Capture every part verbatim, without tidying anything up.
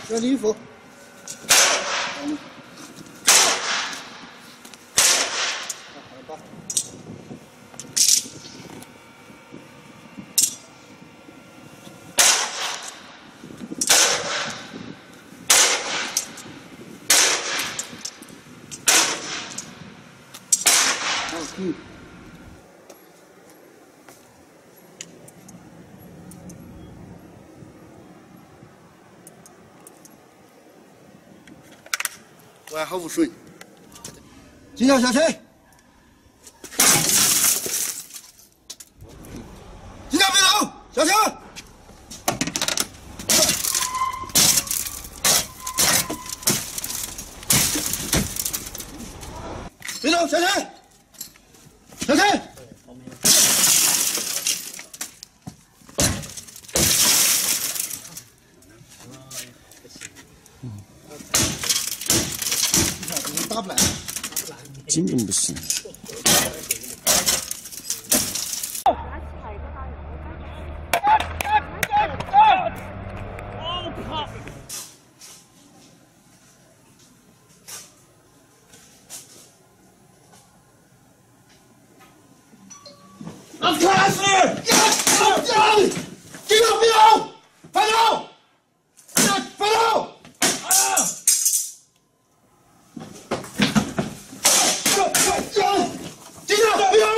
穿衣服。好吧。嗯。 完好无水，金条下去，金条别动，下去，别动，下去，下去。 打不来， 根本不行。 那开始，呀呀！这个不要，快走，快走！啊！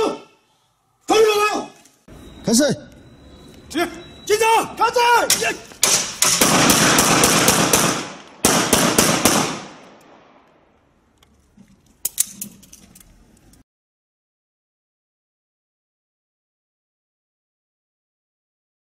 开始， 去，进场，开始。